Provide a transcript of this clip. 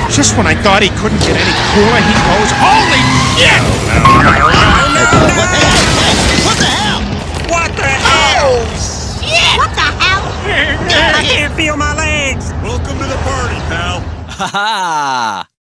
Just when I thought he couldn't get any cooler, he goes, holy shit! What the hell? What the hell? Shit! What the hell? I can't feel my legs. Welcome to the party, pal. Ha ha!